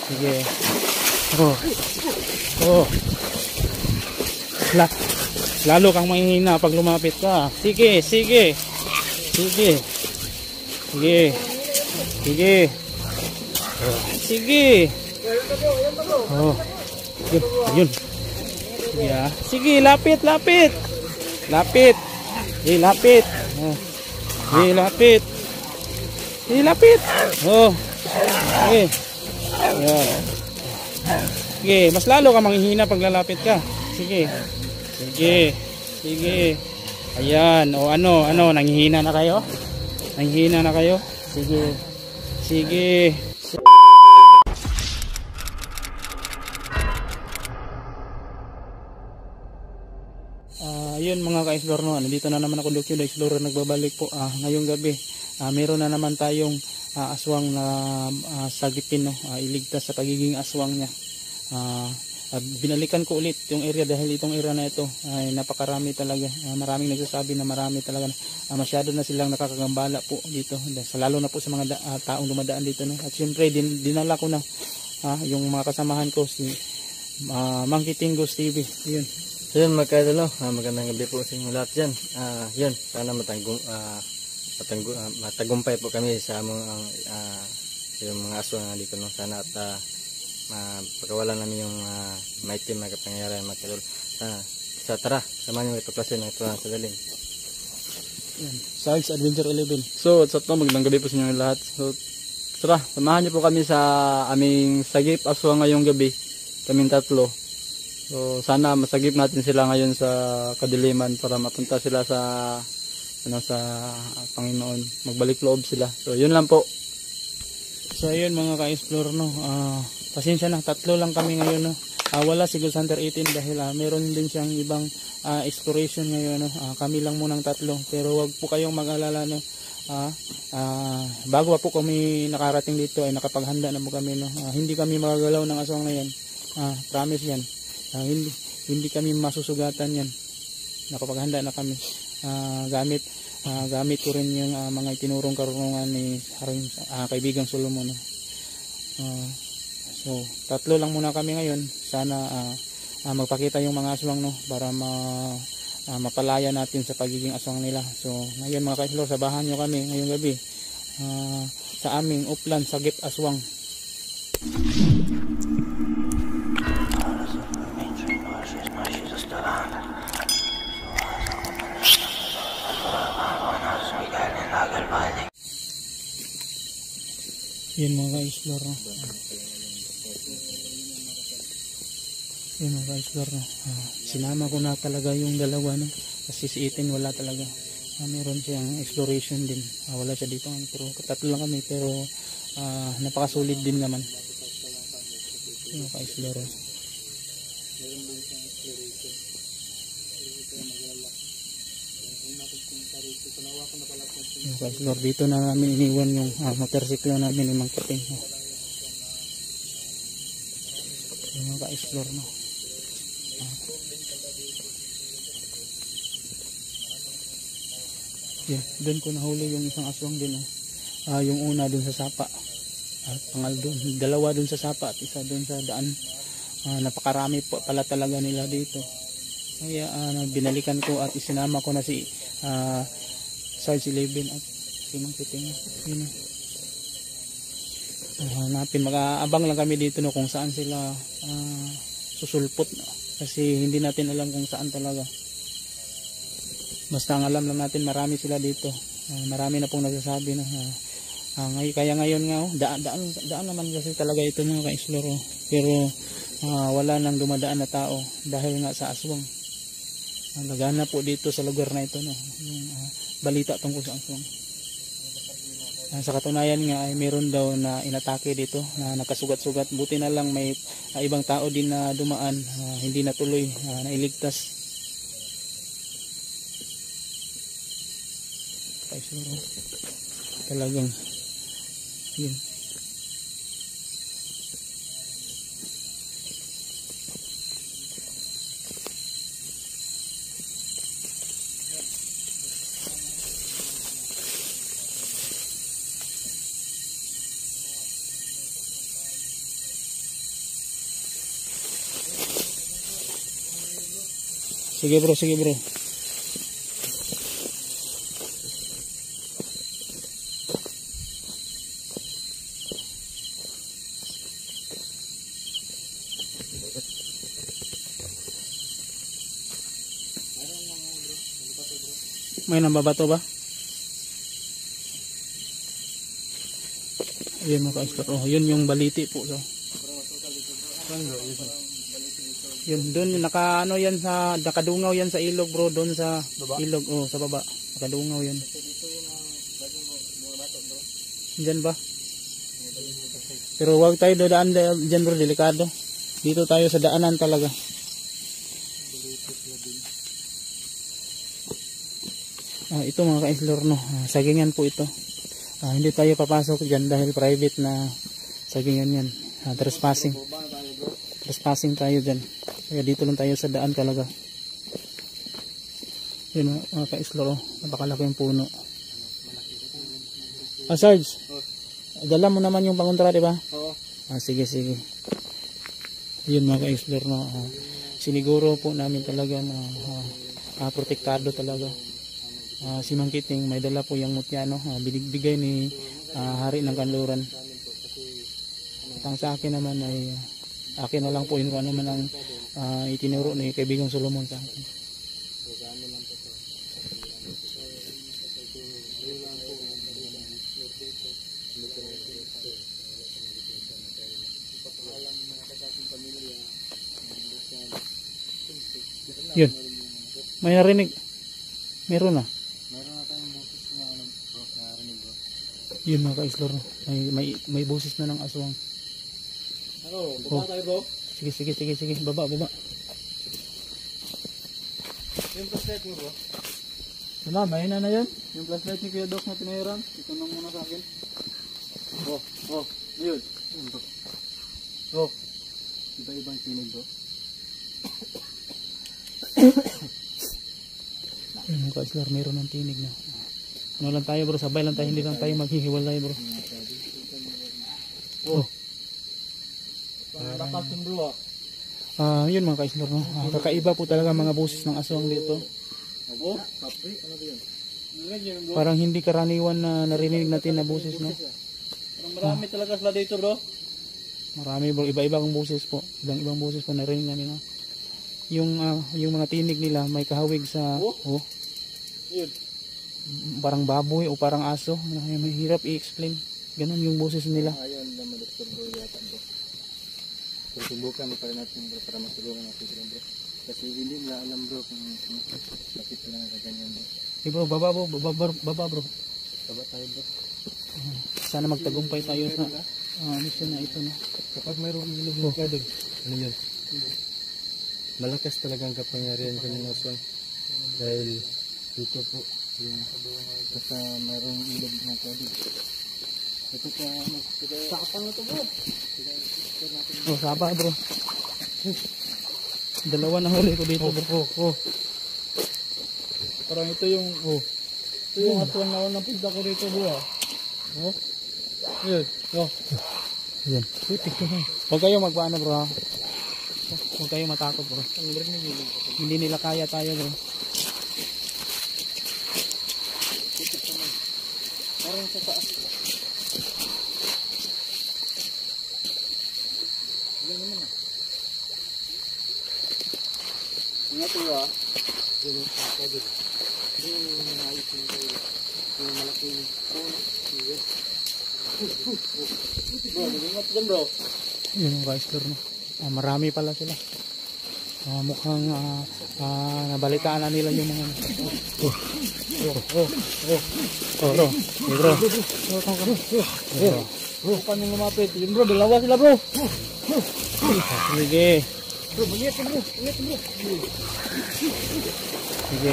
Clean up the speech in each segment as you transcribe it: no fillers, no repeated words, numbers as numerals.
Sige. Oh. Oh. Lalo kang mahihina pag lumapit ka. Sige, sige. Sige. Sige. Sige. Sige. Oh. Yun. Yeah. Sige, lapit, lapit. Lapit. Lapit. Oh. Lapit. Lapit. Oh. Sige. Yeah. Sige, mas lalo ka manghihina pag lalapit ka. Sige. Sige. Sige. Ayan. O ano, nanghihina na kayo? Nanghihina na kayo? Sige. Sige. Ayun mga ka-explore, no, nandito na naman ako, Lucio the Explorer, nagbabalik po ngayong gabi. Meron na naman tayong aswang na sagipin, no, iligtas sa pagiging aswang niya. Binalikan ko ulit yung area dahil itong area na ito ay napakarami talaga. Maraming nagsasabi na marami talaga, masyado na silang nakakagambala po dito, lalo na po sa mga taong dumadaan dito, no. At syempre dinala ko na yung mga kasamahan ko, si Monkey Tingos TV. Yun. So yun magkaidolo, magandang gabi po sa inyo lahat dyan. Yun, sana matagumpay po kami sa yung mga aswang na dito, no? Sana at pagkawalan namin yung maitim na kapangyarihan magkaidolo. Sa tara, samahan nyo ipaklasin ng ito sa daling. Sarge Adventure 11. So what's up, no? Magandang gabi po sa inyo lahat. So tara, samahan nyo po kami sa aming sagip aswang ngayong gabi, kaming tatlo. So sana masagip natin sila ngayon sa kadiliman para mapunta sila sa sa Panginoon, magbalik loob sila. So yun lang po. So ayun mga ka-explore, no, pasensya na, tatlo lang kami ngayon, no. Wala si Ghost Hunter 18 dahil meron din siyang ibang exploration ngayon, no. Kami lang munang tatlo, pero wag po kayong mag-alala, no. Bago pa po kami nakarating dito ay nakapaghanda na po kami, no. Hindi kami magagalaw ng aswang na yan, promise yan. Hindi kami masusugatan yan. Nakapaghanda na kami. Gamit ko rin yung mga itinurong karunungan ni kaibigang Solomon, no? So tatlo lang muna kami ngayon. Sana magpakita yung mga aswang, no, para mapalaya natin sa pagiging aswang nila. So ngayon mga ka-explore, sabahan nyo kami ngayong gabi sa aming upland sagip aswang. Yun mga ka-explore, no? Yun mga ka-explore, no? Sinama ko na talaga yung dalawa, no? Kasi si Ethan wala talaga. Meron siyang exploration din. Wala siya dito, pero tatlo lang kami, pero napakasulit din naman. Yun mga ka-explore. Explore, dito na namin iniwan yung motorsiklo namin ni Mang Kiting. Yung mga ka-explore, no. Doon ko nahuli yung isang aswang din, yung una doon sa sapa at dalawa doon sa sapa at isa doon sa daan. Napakarami po pala talaga nila dito, kaya binalikan ko at isinama ko na si Sarge 11 at si Mang Kiting. Yun, hanapin, mag-aabang lang kami dito, no, kung saan sila susulpot, no? Kasi hindi natin alam kung saan talaga. Basta ang alam lang natin, marami sila dito. Marami na pong nagsasabi, no. Kaya ngayon nga, daan naman kasi talaga ito mga ka-explore, pero wala nang dumadaan na tao dahil nga sa aswang. Nagana po dito sa lugar na ito, no, yung balita tungkol sa aswang. Sa katunayan nga ay meron daw na inatake dito na nakasugat-sugat. Buti na lang may ibang tao din na dumaan, hindi natuloy, nailigtas. Talagang yun. Sige bro, sige bro. May nambabato ba? Ayun mga ka-explore. Oh, yun yung baliti po. So. Yun doon naka ano yan sa nakadungaw yan sa ilog bro, doon sa baba? Ilog sa baba. Nakadungaw yan. Diyan ba? Pero wag tayo dadaan diyan bro, delikado. Dito tayo sa daanan talaga. Ito mga ka-explore no, sagingan po ito. Hindi tayo papasok diyan dahil private na sagingan yan. Trespassing tayo dyan. Kaya dito lang tayo sa daan talaga. Yun mga ka-explore, napakalaki yung puno. Sarge, dala mo naman yung pangontra, di ba? Oo. Sige. Yun mga ka-explore, no? Siniguro po namin talaga na protektado talaga. Si Mang Kiting, may dala po yung mutya, no? Binigbigay ni Hari ng Kanluran. At ang sa akin naman ay akin na lang po yun kung ano man ang itinuro ni kaibigang Solomon sa akin. Yun. May narinig. Meron na. Meron na tayong boses na narinig bro. Yun mga ka-explore. May boses na ng aswang. Baba tayo bro. Sige. Baba. Yung flashlight mo bro. Wala, mahina na yan. Yung flashlight ni Kuya Doc na tinahiran. Ito na muna sa akin. Yun. Bro. Iba-ibang tinig bro. Mga ka-explore, meron ng tinig na. Ano lang tayo bro, sabay lang tayo, hindi lang tayo maghihiwalay bro. Lakatin bro yun mga ka-explore, no? Kakaiba po talaga mga boses ng aswang dito. Parang hindi karaniwan na narinig natin na boses, no? Parang marami talaga sila dito bro. Marami bro, iba-ibang boses po. Ibang boses po narinig namin, no? Yung mga tinig nila may kahawig sa Yun. Parang baboy o parang aso. Mahirap i-explain. Ganun yung boses nila. Ayun naman Dr. Bro yata bro. Susubukan pa rin natin bro para matulungan natin sila bro. Kasi hindi nila alam bro kung bakit sila nakaganyan bro. Bro, baba bro. Baba tayo bro. Sana magtagumpay tayo sa mission na ito, no? Kapag mayroong ilog ng kadog, ano yun? Malakas talagang kapangyarihan kanyang aswang. Dahil dito po yung basta mayroong ilog ng kadog. Ito pa sakapang na ito bro. Sapa bro. Dalawa na huli ko dito bro. Parang ito yung ito yung aswang na unang punta ko dito bro. Yun. Yan. Huwag kayo magpaano bro ha. Huwag kayo matakot bro. Hindi nila kaya tayo bro. Parang sa taas. Ilan naman ah. Ingat ko ah. Yung malaki. Bro, ingat dyan bro. Yun yung ka-explore, no? Marami pala sila. Mukhang nabalitaan na nila yung mga bro, paano lumapit? Yun bro, dalawa sila bro. Sige. Bro, ingat bro. Sige.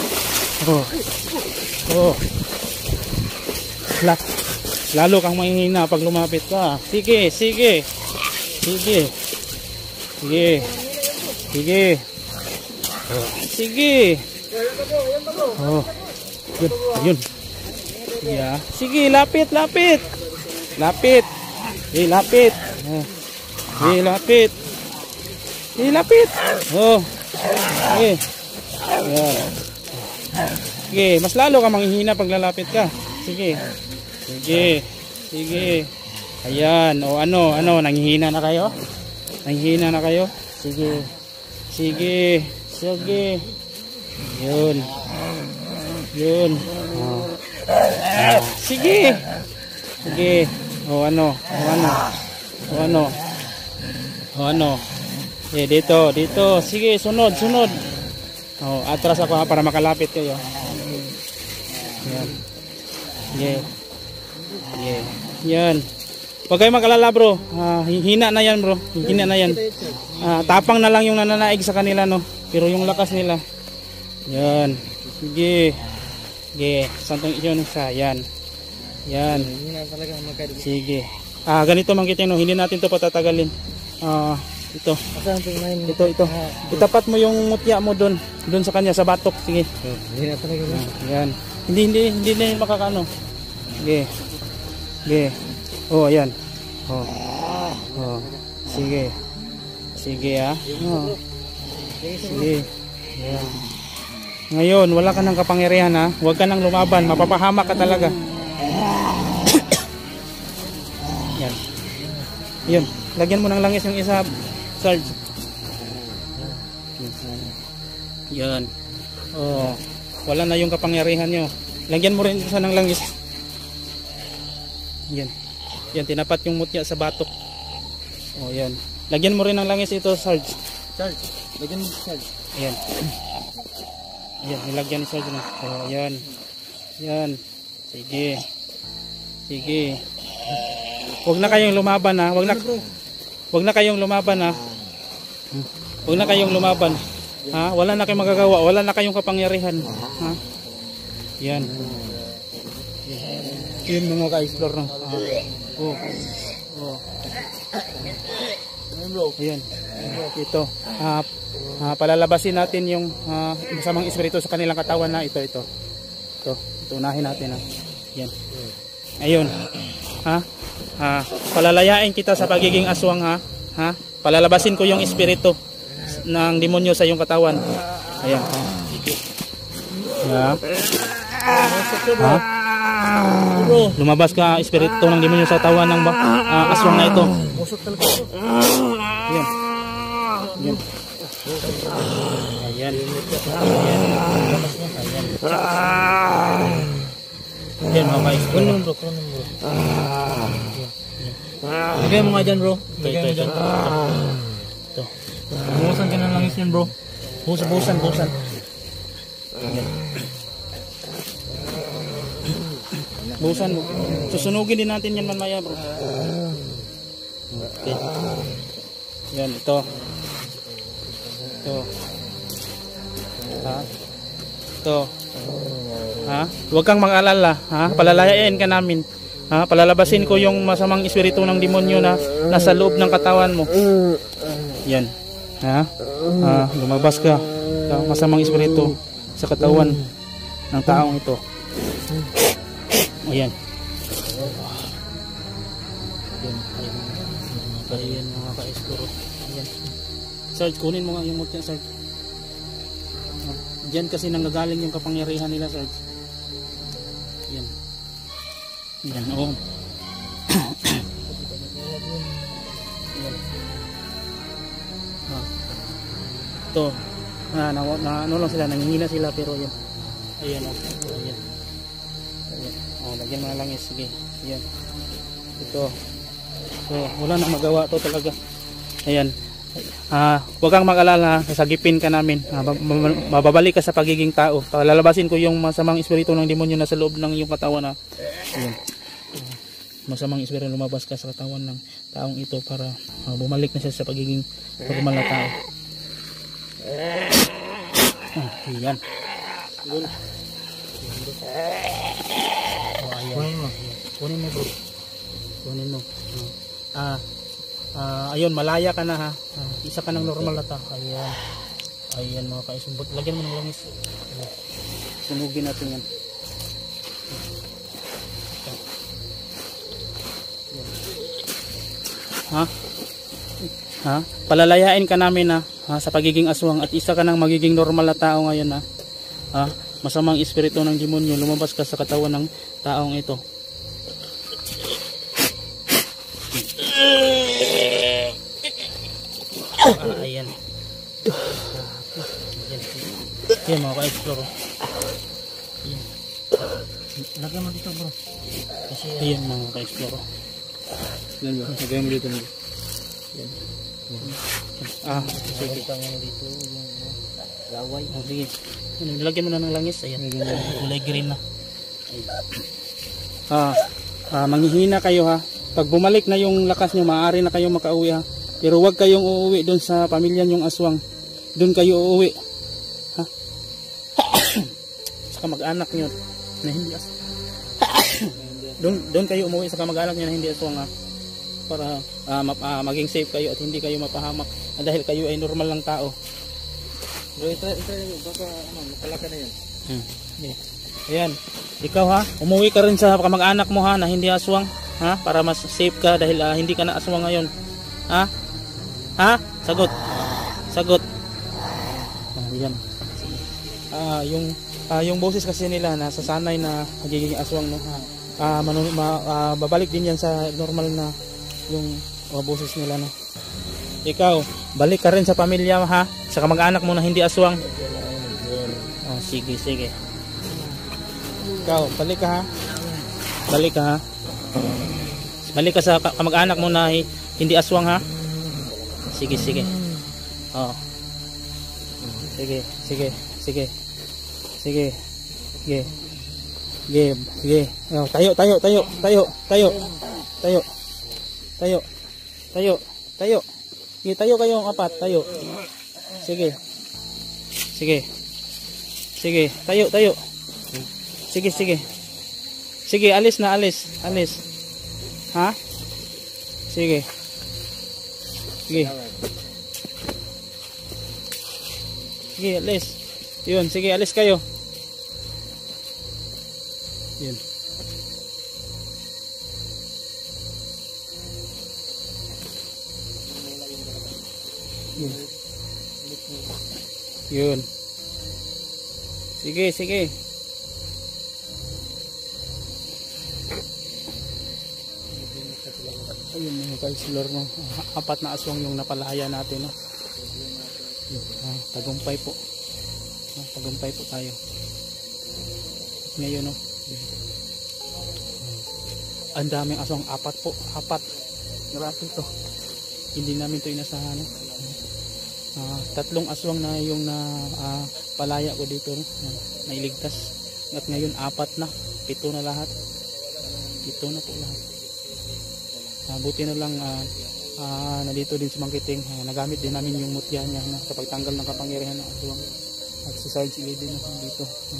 Lalo kang mahihina pag lumapit ka. Sige. Good. Ayun. Yeah. Sige, lapit. Lapit. Lapit. Sige. Yan. Sige, mas lalo ka manghihina pag lalapit ka. Sige. Sige. Sige. Ayan. O ano, nanghihina na kayo? Nanghihina na kayo? Sige. Sige. Sige. Yun. Yun. Sige. Sige. O ano. Dito. Sige, sunod. Atras ako para makalapit kayo. Yan. Yan. Huwag kayo mag-alala bro. Hina na yan bro. Hina na yan. Tapang na lang yung nananaig sa kanila no. Pero yung lakas nila. Yan. Sige. Santong yun isa. Yan. Sige. Ganito man kita no. Hindi natin to patatagalin. Ito. Itapat mo yung mutya mo doon sa kanya sa batok. Sige. Yan. Hindi na makakano. Sige. Oh, ayan. Sige. Sige Sige. Yan. Ngayon, wala ka ng kapangyarihan ha. Huwag ka nang lumaban, mapapahamak ka talaga. Yan. Yun. Lagyan mo ng langis yung isa, Sarge. Yan. Wala na yung kapangyarihan nyo. Lagyan mo rin isa ng langis. Yan. Tinapat yung mutya sa batok. Yan. Lagyan mo rin ng langis ito, Sarge. Lagyan mo, Sarge. Yan, nilagyan ni Sarge na. Yan. Sige. Huwag na kayong lumaban ha. Huwag na kayong lumaban ha. Wala na kayong magagawa. Wala na kayong kapangyarihan. Ha? Yan. Yun mga ka-explore na. Ayan. Ito. Palalabasin natin yung masamang espiritu sa kanilang katawan na ito. Ito unahin natin ha. Yan. Ayun. Palalayain kita sa pagiging aswang ha. Palalabasin ko yung espiritu ng demonyo sa iyong katawan. Ayan. Lumabas ka espiritu ng demonyo sa katawan ng aswang na ito. Ayan. Ayan mga ka-explore. Lagay mo nga dyan bro. Ito. Buhusan ka ng langis yan bro. Buhusan. Buhusan mo. Susunugin din natin yan mamaya bro. Okay. Yan ito. Huwag kang mag-alala, palalayain ka namin. Palalabasin ko yung masamang espiritu ng demonyo na nasa loob ng katawan mo. Yan. Lumabas ka. Masamang espiritu sa katawan ng taong ito. Ayan. Ayan mga ka-explore. Ayan. Sarge, kunin mo nga yung mutya, Sarge. Diyan kasi nanggagaling yung kapangyarihan nila, Sarge. Yan. Yan. Ito. Ano lang sila, nanghihina sila pero yun. Ayan. Lagyan mo na langis. Sige. Ayan. Ito. Wala nang magawa to talaga. Ayan. Huwag kang mag-alala, sasagipin ka namin. Mababalik ka sa pagiging tao. Lalabasin ko yung masamang espiritu ng demonyo na sa loob ng iyong katawan. Ayan. Masamang espiritu lumabas ka sa katawan ng taong ito para bumalik na siya sa pagiging normal na tao. Ayan. Kunin mo bro. Ayun, malaya ka na ha. Isa ka ng normal na ta. Ayan mga kaisumbot. Lagyan mo ng langis. Sunugin natin yan. Palalayain ka namin ha. sa pagiging aswang at isa ka ng magiging normal na tao ngayon ha. Masamang espiritu ng demonyo lumabas ka sa katawan ng taong ito. Ayan. Ayan mga ka-explore. Lagyan mo dito bro. Kasi ayan mga ka-explore. Lagyan mo dito. Ayan. Sige. Dito yung laway. Sige. Nilagyan mo na ng langis. Ayan. Kulay green na. Manghihina kayo ha. Pag bumalik na yung lakas nyo, maaari na kayong makauwi ha. Pero huwag kayong uuwi doon sa pamilya nyong aswang. Doon kayo uuwi. Ha? Sa kamag-anak nyo na hindi aswang. Doon kayo umuwi sa kamag-anak nyo na hindi aswang ha. Para maging safe kayo at hindi kayo mapahamak. Dahil kayo ay normal lang tao. Bro, ito baka makalaka na yan. Okay. Ayan. Ikaw ha, umuwi ka rin sa kamag-anak mo ha na hindi aswang. Ha? Para mas safe ka dahil hindi ka na aswang ngayon. Ha? Ha? Sagot. Sagot. Ayan. Yung boses kasi nila nasasanay na magiging aswang no. Babalik din yan sa normal na yung boses nila no. Ikaw, balik ka rin sa pamilya ha, sa kamag-anak mo na hindi aswang. Sige, sige. Ikaw, balik ka ha. Balik ka ha. Balik ka sa kamag-anak mo na hindi aswang ha. Sige, sige. Sige, sige, sige. Sige. Sige. Sige, sige. Tayo, tayo, tayo, tayo, tayo. Tayo. Tayo. Tayo. Tayo. Sige, tayo kayong apat, tayo. Sige. Sige. Sige, tayo, tayo. Sige, sige. Sige, alis na, alis. Alis. Ha? Sige. Sige. Sige, alis. Yun, sige, alis kayo. Yun. Yun. Yun. Sige, sige. Ayun mga ka-explore mo. Apat na aswang yung napalaya natin. No? Tagumpay po. Tagumpay po tayo. Ngayon no. Ang daming aswang. Apat po. Apat. Grabe to. Hindi namin to inasahan. Tatlong aswang na yung palaya ko dito. No? Nailigtas. At ngayon apat na. 7 na lahat. 7 na po lahat. Buti na lang na dito din si Mangkiting nagamit din namin yung mutya niya sa pagtanggal ng kapangyarihan ng aswang at si Sarge Lee din dito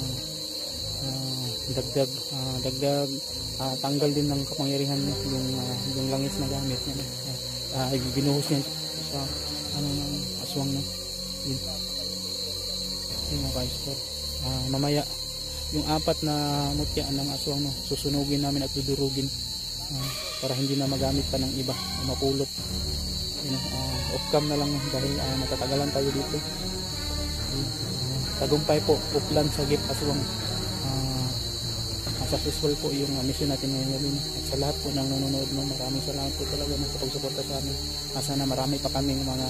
dagdag tanggal din ng kapangyarihan niya yung langis na gamit niya binuhos niya sa ng aswang na yun mga ka-explore. Mamaya yung apat na mutya ng aswang no, susunugin namin at dudurugin para hindi na magamit pa ng iba mapulot off cam na lang dahil natatagalan tayo dito. Tagumpay po uplan sa Gip Aswang. Successful po yung mission natin ngayon gabi at sa lahat po ng nanonood no, maraming salamat po talaga sa pagsuporta sa amin. Sana marami pa kaming mga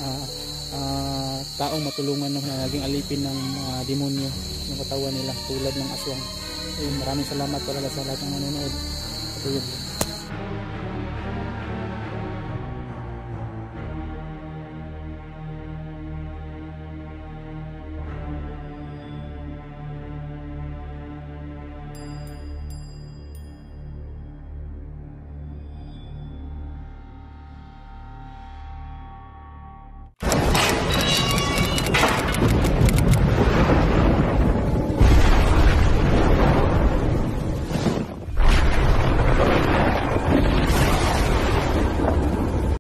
taong matulungan no, na naging alipin ng demonyo yung katawan nila tulad ng aswang. Maraming salamat talaga sa lahat ng nanonood. At